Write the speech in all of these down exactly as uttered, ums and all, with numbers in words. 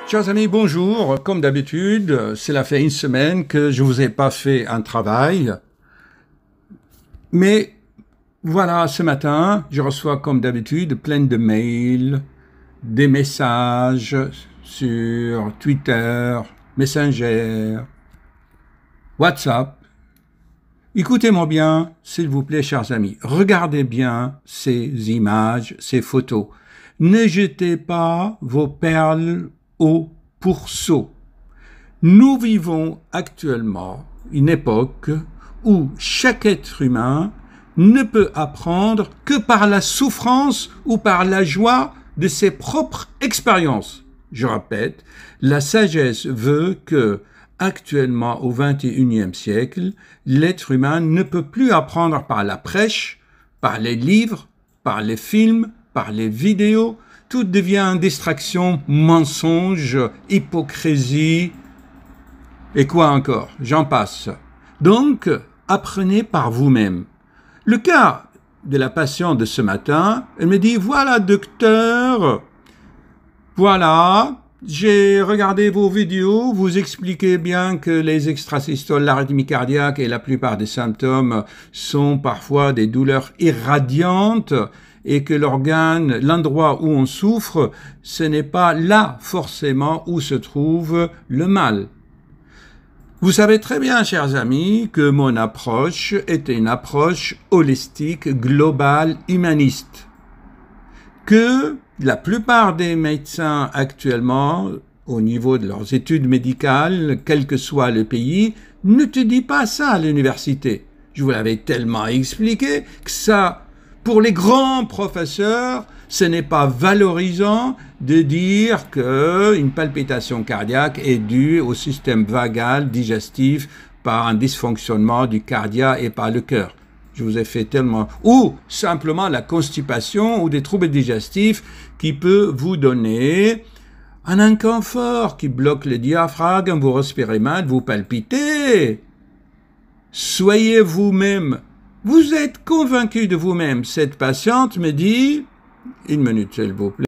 Chers amis, bonjour. Comme d'habitude, cela fait une semaine que je ne vous ai pas fait un travail. Mais voilà, ce matin, je reçois comme d'habitude plein de mails, des messages sur Twitter, Messenger, WhatsApp. Écoutez-moi bien, s'il vous plaît, chers amis. Regardez bien ces images, ces photos. Ne jetez pas vos perles au pourceau. Nous vivons actuellement une époque où chaque être humain ne peut apprendre que par la souffrance ou par la joie de ses propres expériences. Je répète, la sagesse veut que, actuellement au vingt et unième siècle, l'être humain ne peut plus apprendre par la prêche, par les livres, par les films, par les vidéos. Tout devient distraction, mensonge, hypocrisie, et quoi encore, j'en passe. Donc, apprenez par vous-même. Le cas de la patiente de ce matin, elle me dit, voilà docteur, voilà, j'ai regardé vos vidéos, vous expliquez bien que les extrasystoles, l'arythmie cardiaque et la plupart des symptômes sont parfois des douleurs irradiantes, et que l'organe, l'endroit où on souffre, ce n'est pas là forcément où se trouve le mal. Vous savez très bien, chers amis, que mon approche était une approche holistique, globale, humaniste. Que la plupart des médecins actuellement, au niveau de leurs études médicales, quel que soit le pays, ne te disent pas ça à l'université. Je vous l'avais tellement expliqué que ça... Pour les grands professeurs, ce n'est pas valorisant de dire qu'une palpitation cardiaque est due au système vagal digestif par un dysfonctionnement du cardia et par le cœur. Je vous ai fait tellement... Ou simplement la constipation ou des troubles digestifs qui peut vous donner un inconfort qui bloque le diaphragme, vous respirez mal, vous palpitez. Soyez vous-même. Vous êtes convaincu de vous-même. Cette patiente me dit, une minute s'il vous plaît,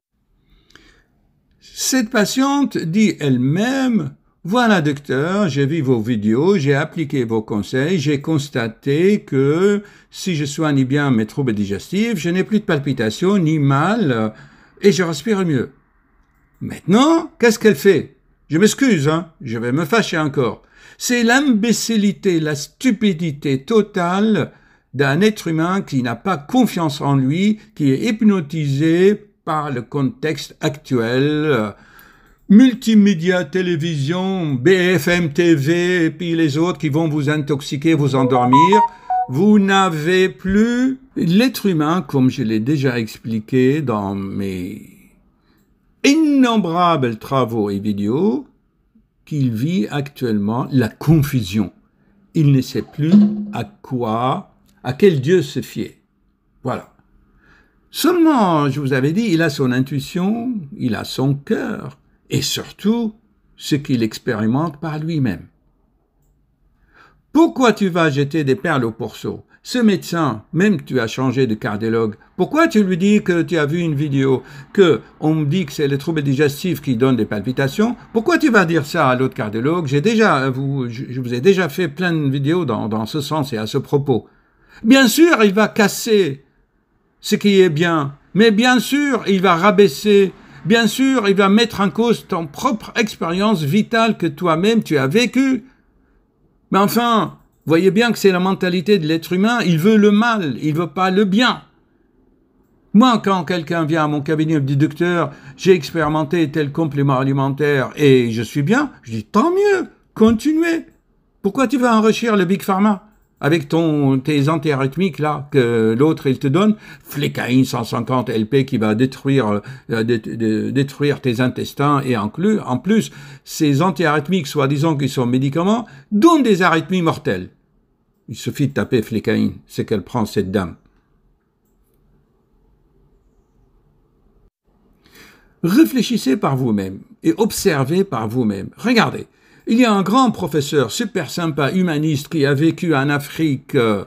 cette patiente dit elle-même, voilà docteur, j'ai vu vos vidéos, j'ai appliqué vos conseils, j'ai constaté que si je soigne bien mes troubles digestifs, je n'ai plus de palpitations ni mal et je respire mieux. Maintenant, qu'est-ce qu'elle fait? Je m'excuse, hein, je vais me fâcher encore. C'est l'imbécilité, la stupidité totale d'un être humain qui n'a pas confiance en lui, qui est hypnotisé par le contexte actuel, euh, multimédia, télévision, B F M T V, et puis les autres qui vont vous intoxiquer, vous endormir. Vous n'avez plus l'être humain, comme je l'ai déjà expliqué dans mes innombrables travaux et vidéos, qu'il vit actuellement la confusion. Il ne sait plus à quoi à quel Dieu se fier. Voilà. Seulement, je vous avais dit, il a son intuition, il a son cœur, et surtout, ce qu'il expérimente par lui-même. Pourquoi tu vas jeter des perles au pourceau? Ce médecin, même tu as changé de cardiologue, pourquoi tu lui dis que tu as vu une vidéo, que on me dit que c'est le trouble digestif qui donne des palpitations? Pourquoi tu vas dire ça à l'autre cardiologue? J'ai déjà, vous, je vous ai déjà fait plein de vidéos dans, dans ce sens et à ce propos. Bien sûr, il va casser ce qui est bien, mais bien sûr, il va rabaisser, bien sûr, il va mettre en cause ton propre expérience vitale que toi-même tu as vécue. Mais enfin, voyez bien que c'est la mentalité de l'être humain, il veut le mal, il veut pas le bien. Moi, quand quelqu'un vient à mon cabinet et me dit « Docteur, j'ai expérimenté tel complément alimentaire et je suis bien », je dis « Tant mieux, continuez. Pourquoi tu vas enrichir le Big Pharma ?» avec ton, tes antiarythmiques là, que l'autre il te donne, flécaïne cent cinquante L P qui va détruire, euh, dé, dé, détruire tes intestins et en plus, en plus, ces antiarythmiques, soi-disant qu'ils sont médicaments, donnent des arythmies mortelles. Il suffit de taper flécaïne, c'est qu'elle prend cette dame. Réfléchissez par vous-même et observez par vous-même. Regardez. Il y a un grand professeur super sympa, humaniste, qui a vécu en Afrique, euh,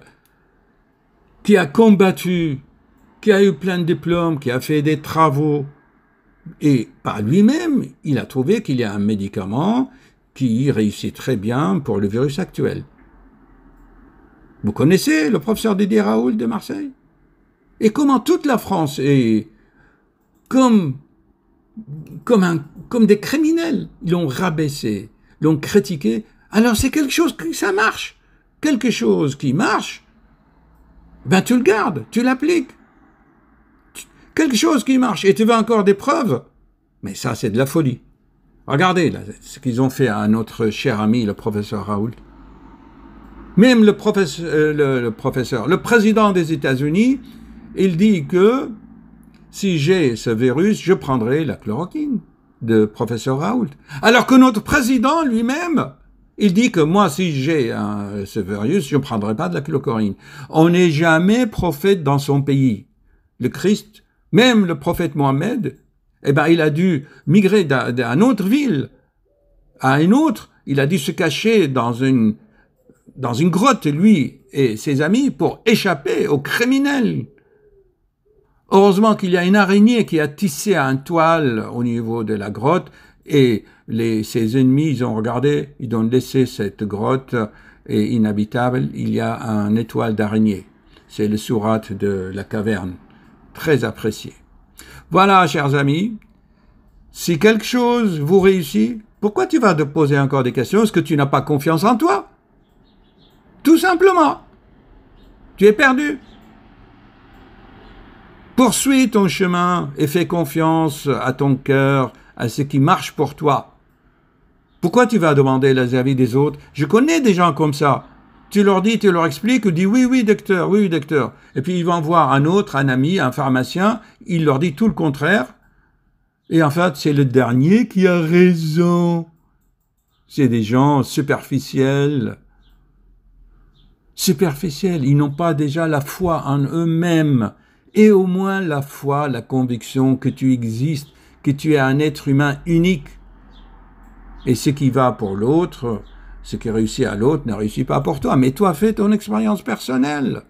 qui a combattu, qui a eu plein de diplômes, qui a fait des travaux. Et par lui-même, il a trouvé qu'il y a un médicament qui réussit très bien pour le virus actuel. Vous connaissez le professeur Didier Raoult de Marseille? Et comment toute la France est comme, comme, un, comme des criminels. Ils l'ont rabaissé, l'ont critiqué. Alors c'est quelque chose qui ça marche. Quelque chose qui marche, ben tu le gardes, tu l'appliques. Quelque chose qui marche, et tu veux encore des preuves? Mais ça, c'est de la folie. Regardez là, ce qu'ils ont fait à notre cher ami, le professeur Raoult. Même le professeur, euh, le, le professeur, le président des États-Unis, il dit que si j'ai ce virus, je prendrai la chloroquine de professeur Raoult. Alors que notre président lui-même, il dit que moi, si j'ai un, ce virus, je ne prendrai pas de la chloroquine. On n'est jamais prophète dans son pays. Le Christ, même le prophète Mohammed, eh ben, il a dû migrer d'une autre ville à une autre. Il a dû se cacher dans une, dans une grotte, lui et ses amis, pour échapper aux criminels. Heureusement qu'il y a une araignée qui a tissé un toile au niveau de la grotte et les, ses ennemis, ils ont regardé, ils ont laissé cette grotte est inhabitable. Il y a un étoile d'araignée. C'est le sourate de la caverne. Très apprécié. Voilà, chers amis. Si quelque chose vous réussit, pourquoi tu vas te poser encore des questions? Est-ce que tu n'as pas confiance en toi? Tout simplement. Tu es perdu. Poursuis ton chemin et fais confiance à ton cœur, à ce qui marche pour toi. Pourquoi tu vas demander les avis des autres? Je connais des gens comme ça. Tu leur dis, tu leur expliques, tu dis oui, oui, docteur, oui, docteur. Et puis ils vont voir un autre, un ami, un pharmacien, il leur dit tout le contraire. Et en fait, c'est le dernier qui a raison. C'est des gens superficiels. Superficiels, ils n'ont pas déjà la foi en eux-mêmes. Et au moins la foi, la conviction que tu existes, que tu es un être humain unique. Et ce qui va pour l'autre, ce qui réussit à l'autre ne réussit pas pour toi. Mais toi, fais ton expérience personnelle.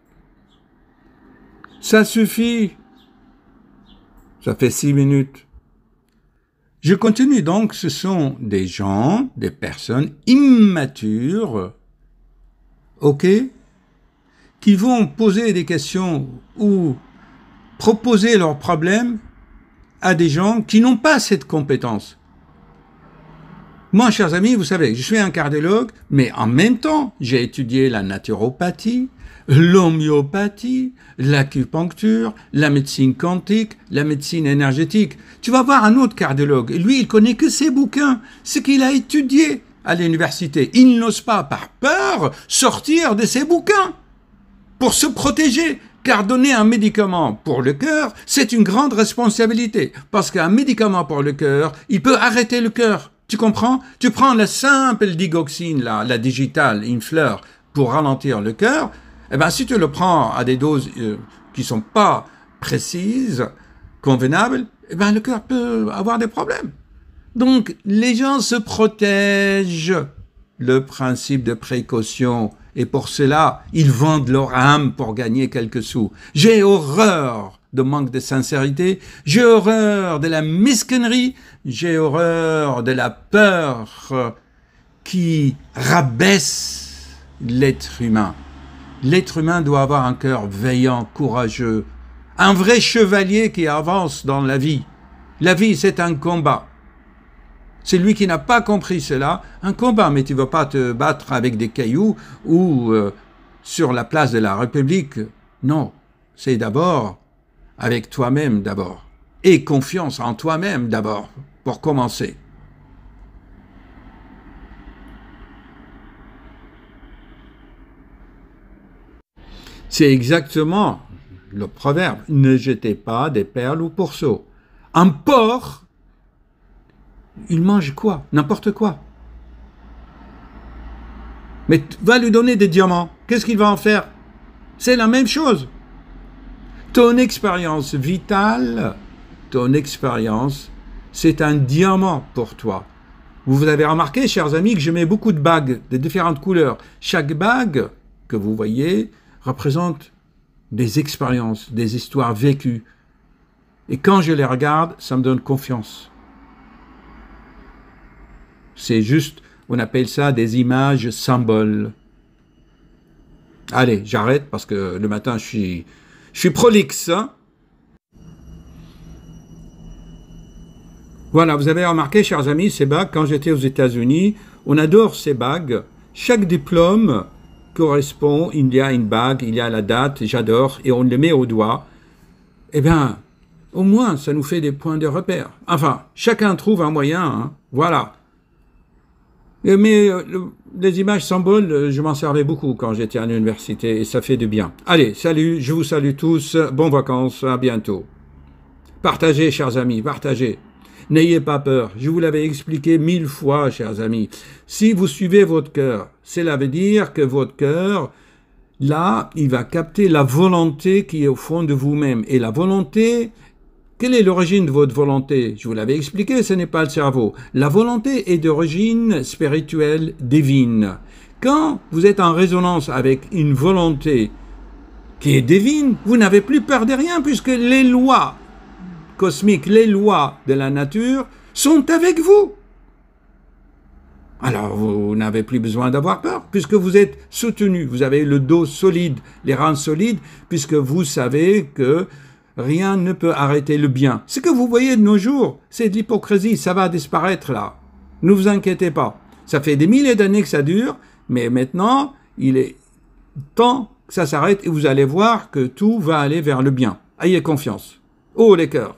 Ça suffit. Ça fait six minutes. Je continue donc, ce sont des gens, des personnes immatures, ok, qui vont poser des questions ou proposer leurs problèmes à des gens qui n'ont pas cette compétence. Moi, chers amis, vous savez, je suis un cardiologue, mais en même temps, j'ai étudié la naturopathie, l'homéopathie, l'acupuncture, la médecine quantique, la médecine énergétique. Tu vas voir un autre cardiologue, lui, il connaît que ses bouquins, ce qu'il a étudié à l'université. Il n'ose pas, par peur, sortir de ses bouquins pour se protéger. Car donner un médicament pour le cœur, c'est une grande responsabilité. Parce qu'un médicament pour le cœur, il peut arrêter le cœur. Tu comprends? Tu prends la simple digoxine, la, la digitale, une fleur, pour ralentir le cœur. Eh ben, si tu le prends à des doses euh, qui sont pas précises, convenables, eh ben, le cœur peut avoir des problèmes. Donc, les gens se protègent. Le principe de précaution. Et pour cela, ils vendent leur âme pour gagner quelques sous. J'ai horreur de manque de sincérité. J'ai horreur de la mesquinerie. J'ai horreur de la peur qui rabaisse l'être humain. L'être humain doit avoir un cœur veillant, courageux. Un vrai chevalier qui avance dans la vie. La vie, c'est un combat. C'est lui qui n'a pas compris cela, un combat, mais tu ne vas pas te battre avec des cailloux ou euh, sur la place de la République. Non, c'est d'abord avec toi-même d'abord. Et confiance en toi-même d'abord, pour commencer. C'est exactement le proverbe. Ne jetez pas des perles au pourceau. Un porc, il mange quoi? N'importe quoi. Mais va lui donner des diamants. Qu'est-ce qu'il va en faire? C'est la même chose. Ton expérience vitale, ton expérience, c'est un diamant pour toi. Vous avez remarqué, chers amis, que je mets beaucoup de bagues de différentes couleurs. Chaque bague que vous voyez représente des expériences, des histoires vécues. Et quand je les regarde, ça me donne confiance. C'est juste, on appelle ça des images symboles. Allez, j'arrête parce que le matin, je suis, je suis prolixe. Hein? Voilà, vous avez remarqué, chers amis, ces bagues, quand j'étais aux États-Unis, on adore ces bagues. Chaque diplôme correspond, il y a une bague, il y a la date, j'adore, et on le met au doigt. Eh bien, au moins, ça nous fait des points de repère. Enfin, chacun trouve un moyen, hein, voilà. Mais euh, les images symboles, je m'en servais beaucoup quand j'étais à l'université, et ça fait du bien. Allez, salut, je vous salue tous, bonnes vacances, à bientôt. Partagez, chers amis, partagez. N'ayez pas peur, je vous l'avais expliqué mille fois, chers amis. Si vous suivez votre cœur, cela veut dire que votre cœur, là, il va capter la volonté qui est au fond de vous-même. Et la volonté, quelle est l'origine de votre volonté? Je vous l'avais expliqué, ce n'est pas le cerveau. La volonté est d'origine spirituelle divine. Quand vous êtes en résonance avec une volonté qui est divine, vous n'avez plus peur de rien puisque les lois cosmiques, les lois de la nature sont avec vous. Alors, vous n'avez plus besoin d'avoir peur, puisque vous êtes soutenu, vous avez le dos solide, les reins solides, puisque vous savez que rien ne peut arrêter le bien. Ce que vous voyez de nos jours, c'est de l'hypocrisie, ça va disparaître là. Ne vous inquiétez pas. Ça fait des milliers d'années que ça dure, mais maintenant, il est temps que ça s'arrête et vous allez voir que tout va aller vers le bien. Ayez confiance. Oh les cœurs!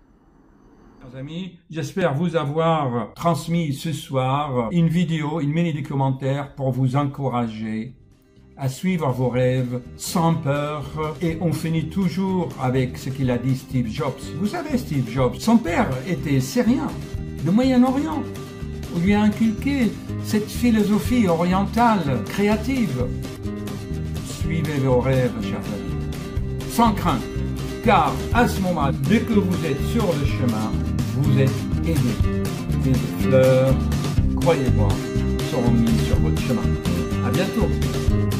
Amis, j'espère vous avoir transmis ce soir une vidéo, une mini-documentaire pour vous encourager à suivre vos rêves sans peur. Et on finit toujours avec ce qu'il a dit Steve Jobs. Vous savez, Steve Jobs, son père était syrien, du Moyen-Orient. On lui a inculqué cette philosophie orientale, créative. Suivez vos rêves, chers amis, sans crainte. Car à ce moment, dès que vous êtes sur le chemin, vous êtes aidé. Des fleurs, croyez-moi, seront mises sur votre chemin. À bientôt.